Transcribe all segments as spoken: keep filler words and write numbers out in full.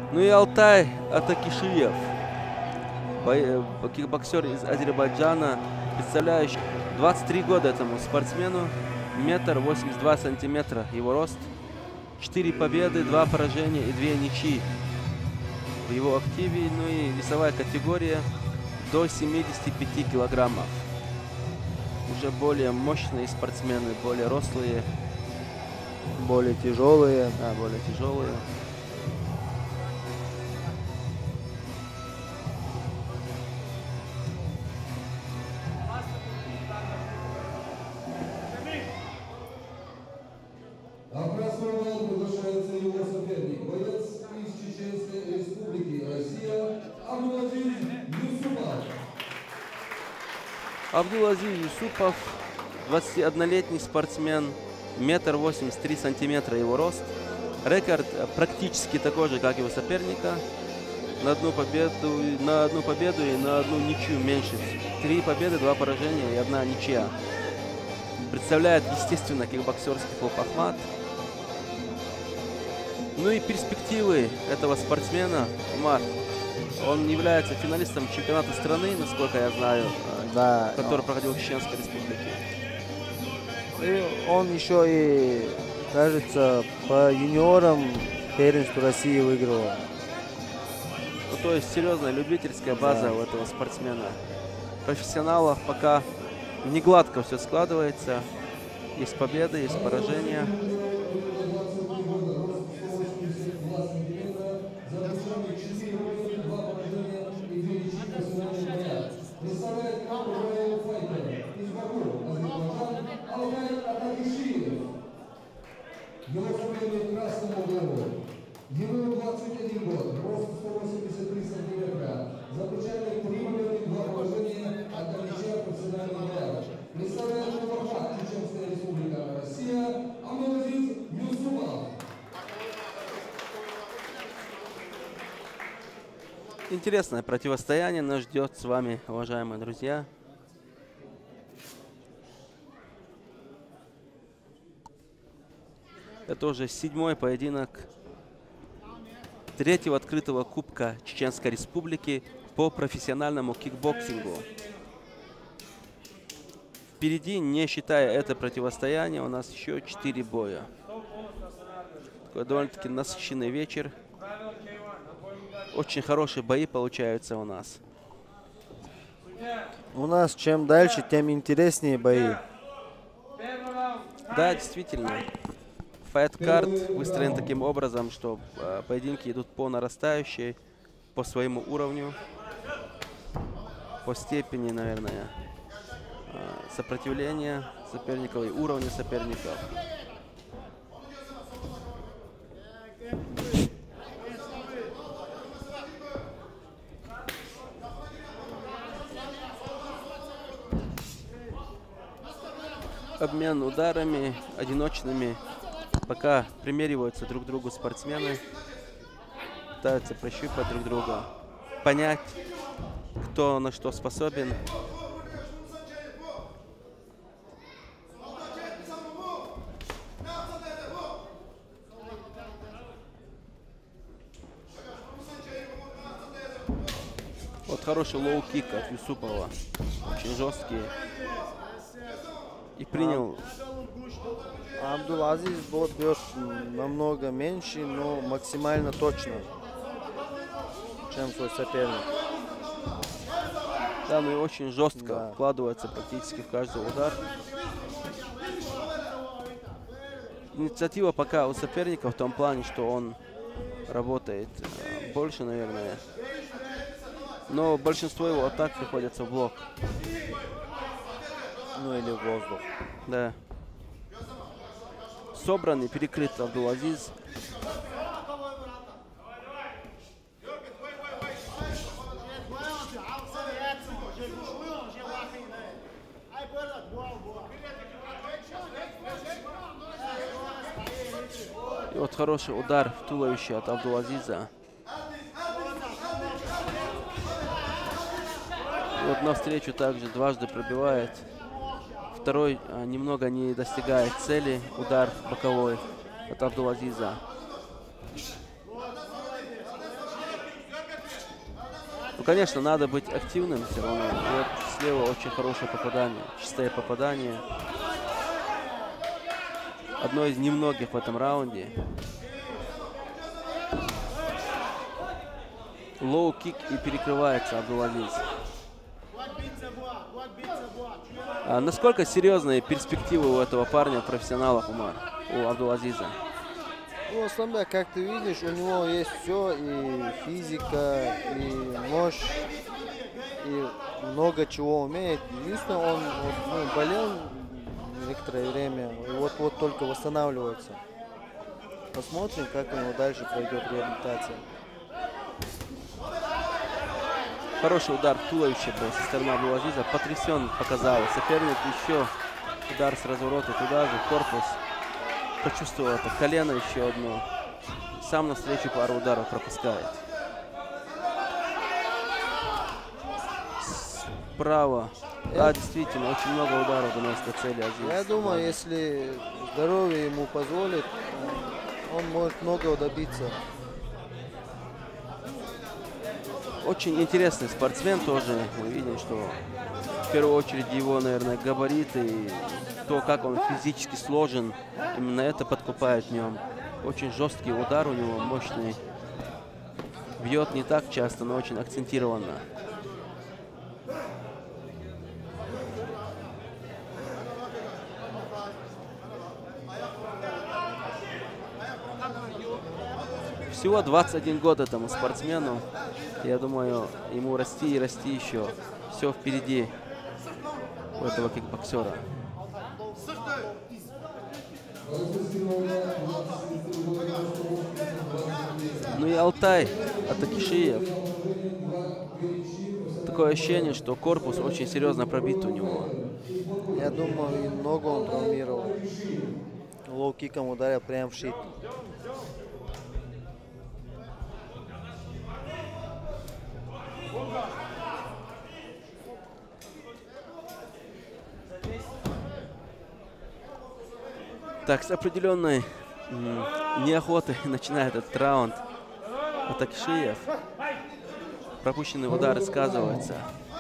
Ну и Алтай Атакишиев, кикбоксер из Азербайджана, представляющий двадцать три года этому спортсмену, метр восемьдесят два сантиметра его рост, четыре победы, два поражения и две ничьи в его активе. Ну и весовая категория до семидесяти пяти килограммов. Уже более мощные спортсмены, более рослые. Более тяжелые. Да, более тяжелые. Приглашается его соперник, боец из Чеченской Республики, Россия, Абдулазиз Юсупов. Абдулазиз Юсупов, двадцатиоднолетний спортсмен, метр восемьдесят три сантиметра его рост. Рекорд практически такой же, как его соперника. На одну победу, на одну победу и на одну ничью меньше. Три победы, два поражения и одна ничья. Представляет, естественно, кикбоксерский клуб Ахмат. Ну и перспективы этого спортсмена, Умар, он является финалистом чемпионата страны, насколько я знаю, да, который проходил в Чеченской Республике. И он еще и, кажется, по юниорам первенство России выиграл. Ну, то есть серьезная любительская база да. у этого спортсмена. Профессионалов пока не гладко все складывается. Есть победы, есть поражения. Его соперник красному углу. Ему двадцать один год, рост сто восемьдесят три сантиметра. Заключает три победы, два поражения, одна ничья, профессиональный боец. Представляет Новохат, Чеченская Республика, Россия, Абдулазиз Юсупов. Интересное противостояние нас ждет с вами, уважаемые друзья. Это уже седьмой поединок третьего открытого кубка Чеченской Республики по профессиональному кикбоксингу. Впереди, не считая это противостояние, у нас еще четыре боя. Такой довольно-таки насыщенный вечер. Очень хорошие бои получаются у нас. У нас чем дальше, тем интереснее бои. Да, действительно. Файт-карт выстроен таким образом, что э, поединки идут по нарастающей, по своему уровню, по степени, наверное, э, сопротивления соперников и уровня соперников. Обмен ударами, одиночными. Пока примериваются друг к другу спортсмены, пытаются прощупать друг друга, понять, кто на что способен. Вот хороший лоу-кик от Юсупова, очень жесткий. И принял... Абдулазиз бьет намного меньше, но максимально точно, чем свой соперник. Да, ну и очень жестко да. вкладывается практически в каждый удар. Инициатива пока у соперника в том плане, что он работает э, больше, наверное. Но большинство его атак приходится в блок. Ну или в воздух. Да. Собранный, перекрыт Абдулазиз. И вот хороший удар в туловище от Абдулазиза. И вот навстречу также дважды пробивает. Второй а, немного не достигает цели. Удар боковой от Абдулазиза. конечно, надо быть активным все равно. И вот слева очень хорошее попадание, чистое попадание. Одно из немногих в этом раунде. Лоу-кик и перекрывается Абдул-Азиз. А насколько серьезные перспективы у этого парня, профессионалов, Умар, у Абдул-Азиза? Ну, основное, как ты видишь, у него есть все, и физика, и мощь, и много чего умеет. Единственное, он вот, ну, болел некоторое время, и вот-вот только восстанавливается. Посмотрим, как у него дальше пройдет реабилитация. Хороший удар в туловище был со стороны Абдул-Азиза. Потрясен показал. Соперник еще удар с разворота туда же, в корпус. Почувствовал это. Колено еще одно. Сам навстречу пару ударов пропускает. Справа. Да, действительно, очень много ударов доносит до цели Азиз. Я думаю, если здоровье ему позволит, он может многого добиться. Очень интересный спортсмен тоже. Мы видим, что в первую очередь его, наверное, габариты и то, как он физически сложен, именно это подкупает в нем. Очень жесткий удар у него, мощный. Бьет не так часто, но очень акцентированно. Всего двадцать один год этому спортсмену. Я думаю, ему расти и расти еще. Все впереди у этого кикбоксера. Ну и Алтай Атакишиев. Такое ощущение, что корпус очень серьезно пробит у него. Я думаю, и ногу он травмировал. Лоу-киком ударил прямо в щит. Так, с определенной неохотой начинает этот раунд Атакишиев. Пропущенные удары сказываются.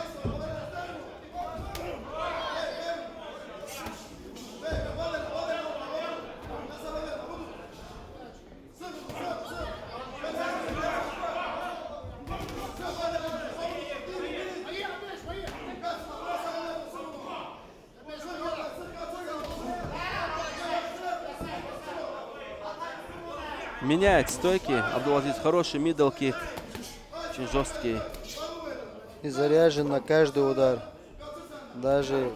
Меняет стойки. Абдул-Азиз хороший мидл кик. Очень жесткий. И заряжен на каждый удар. Даже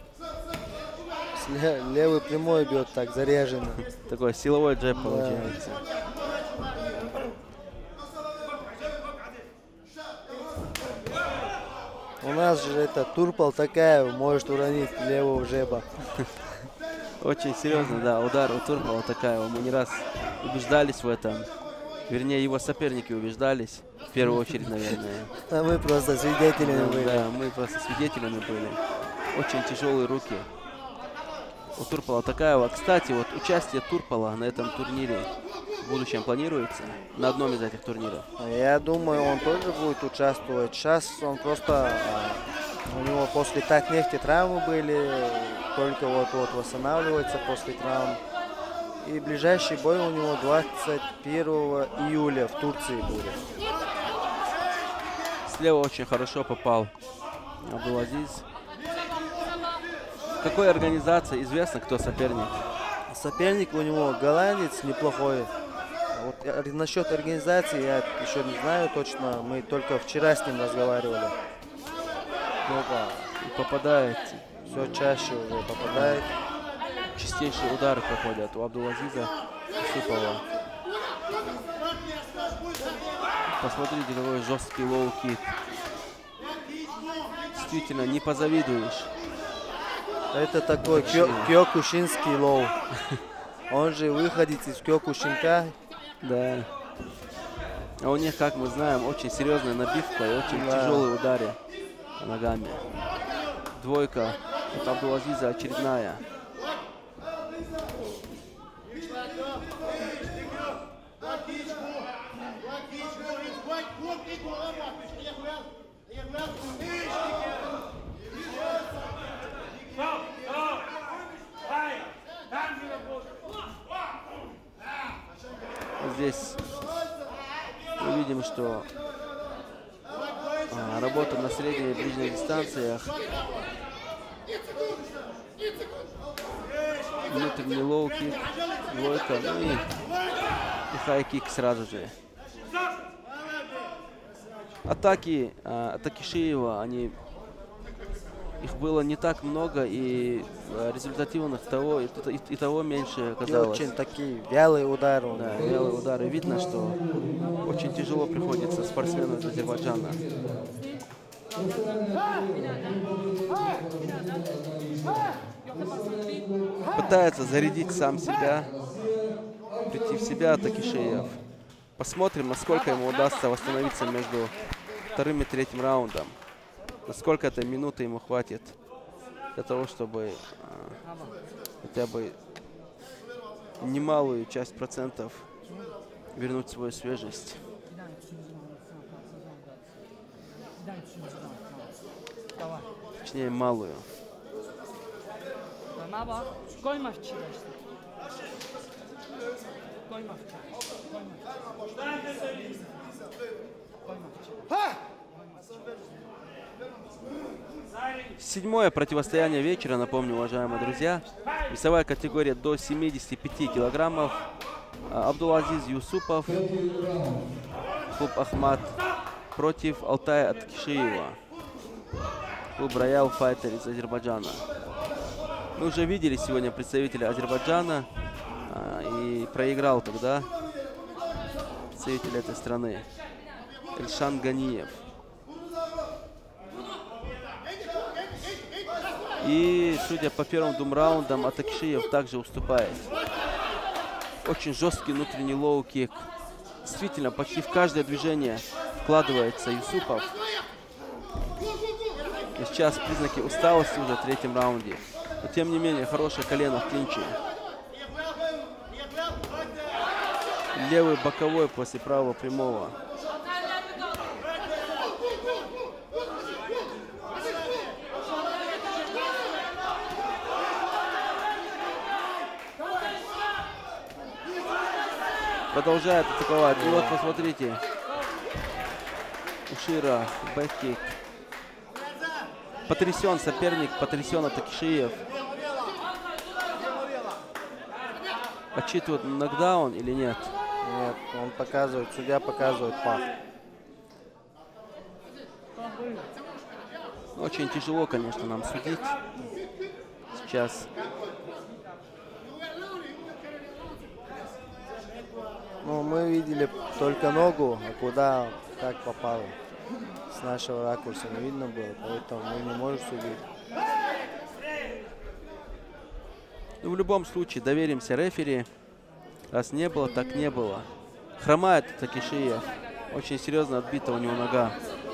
с ле левый прямой бьет так, заряженно. Такой силовой джеб получается. У нас же это Турпал такая, может уронить левого джеба. Очень серьезно, да, удар у Турпала Такаева. Мы не раз убеждались в этом. Вернее, его соперники убеждались. В первую очередь, наверное. А мы просто свидетелями были. Да, мы просто свидетелями были. Очень тяжелые руки у Турпала Такаева. Кстати, вот участие Турпала на этом турнире в будущем планируется? На одном из этих турниров? Я думаю, он тоже будет участвовать. Сейчас он просто... У него после Татнефти травмы были. Только вот-вот восстанавливается после травм. И ближайший бой у него двадцать первого июля в Турции будет. Слева очень хорошо попал Абдул-Азиз. Какой организации известно, кто соперник? Соперник у него голландец неплохой. Вот насчет организации я еще не знаю точно. Мы только вчера с ним разговаривали. Много. И попадает. Все чаще уже попадает. Чистейшие удары проходят у Абдул-Азиза Юсупова. Посмотрите, какой жесткий лоу-кик. Действительно, не позавидуешь. Это такой кё кёкушинский лоу. Он же выходит из кёкушинка. Да. А у них, как мы знаем, очень серьезная набивка и очень да. тяжелые удары ногами. Двойка от Абдул-Азиза очередная. здесь мы видим, что а, работа на средней и ближних дистанциях. Внутренний лоу-кик, двойка, ну и, и хай-кик сразу же. Атаки, а, атаки Шиева, они, их было не так много, и а, результативных того, и, и, и того меньше И оказалось. очень такие вялые удары. Да, вялые удары. Видно, что очень тяжело приходится спортсмену из Азербайджана. Пытается зарядить сам себя, прийти в себя Такишиев. Посмотрим, насколько ему удастся восстановиться между вторым и третьим раундом. Насколько этой минуты ему хватит для того, чтобы а, хотя бы немалую часть процентов вернуть свою свежесть. Точнее, малую. Седьмое противостояние вечера, напомню, уважаемые друзья. Весовая категория до семидесяти пяти килограммов. Абдулазиз Юсупов, клуб Ахмат, против Алтая Аткишиева, клуб Роял Файтер из Азербайджана. Мы уже видели сегодня представителя Азербайджана, а, и проиграл тогда представитель этой страны Эльшан Ганиев. И, судя по первым двум раундам, Атакшиев также уступает. Очень жесткий внутренний лоу-кик. Действительно, почти в каждое движение вкладывается Юсупов. И сейчас признаки усталости уже в третьем раунде. Но, тем не менее, хорошее колено в клинче. Левый боковой после правого прямого. Продолжает атаковать. И вот, посмотрите. Ушира, бэккик. Потрясен соперник, потрясен Атакишиев. Отчитывают нокдаун или нет? Нет, он показывает, судья показывает пах. Очень тяжело, конечно, нам судить сейчас. Ну, мы видели только ногу, а куда, как попало. С нашего ракурса не видно было, поэтому мы не можем судить. Ну, в любом случае, доверимся рефери. Раз не было, так не было. Хромает Такишиев. Очень серьезно отбита у него нога.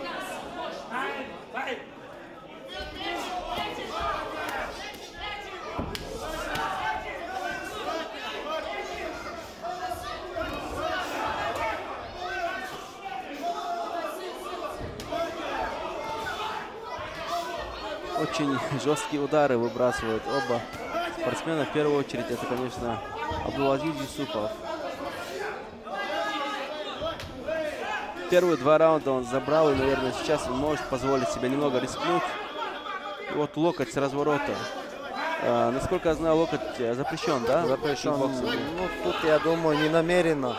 Очень жесткие удары выбрасывают оба спортсмена. В первую очередь это, конечно, Абдулазиз Юсупов. Первые два раунда он забрал, и, наверное, сейчас он может позволить себе немного рискнуть. И вот локоть с разворота. А, насколько я знаю, локоть запрещен, да? Запрещен. Ну, тут, я думаю, не намеренно.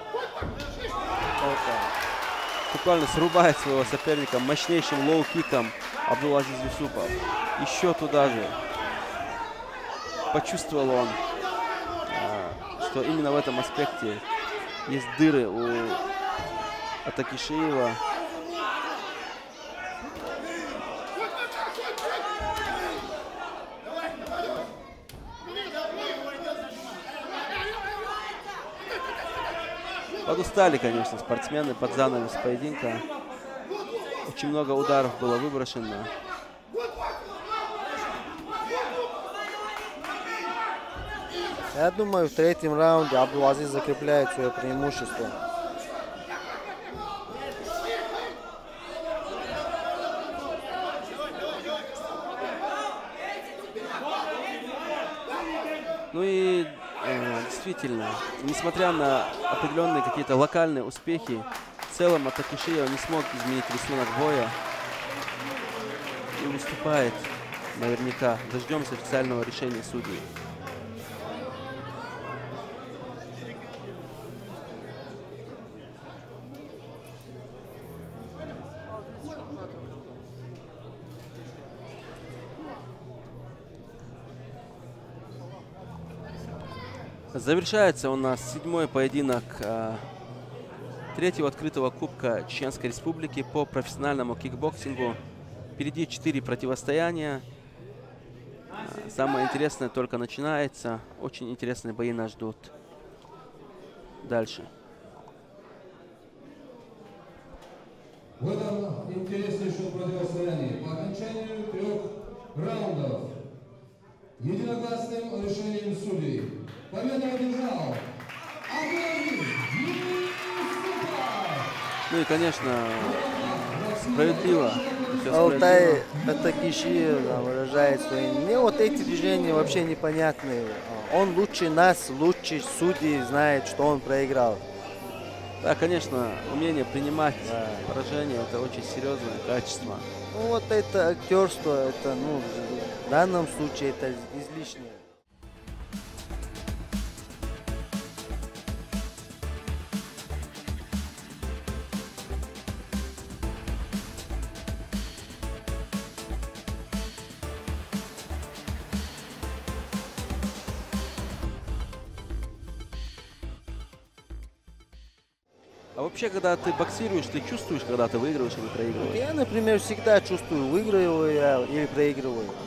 Буквально срубает своего соперника мощнейшим лоу-киком Абдулазиз Юсупов. Еще туда же. Почувствовал он, что именно в этом аспекте есть дыры у Атакишиева. Подустали, конечно, спортсмены под занавес поединка. Очень много ударов было выброшено. Я думаю, в третьем раунде Абдулазиз закрепляет свое преимущество. Ну и э, действительно, несмотря на определенные какие-то локальные успехи, в целом Такешия не смог изменить рисунок боя и выступает наверняка. Дождемся официального решения судей. Завершается у нас седьмой поединок а, третьего открытого кубка Чеченской Республики по профессиональному кикбоксингу. Впереди четыре противостояния. А, самое интересное только начинается. Очень интересные бои нас ждут дальше. В этом интереснейшем противостоянии по окончанию трех раундов единогласным решением судей победу одержал Абдулазиз Юсупов. Ну и, конечно, справедливо. Всё Алтай справедливо. Такешия да, выражает свои. Мне вот эти движения вообще непонятные. Он лучше нас, лучше судей знает, что он проиграл. Да, конечно, умение принимать Да. поражение — это очень серьезное качество. Ну вот это актерство, это, ну, в данном случае это излишнее. А вообще, когда ты боксируешь, ты чувствуешь, когда ты выигрываешь или проигрываешь? Я, например, всегда чувствую, выигрываю я или проигрываю.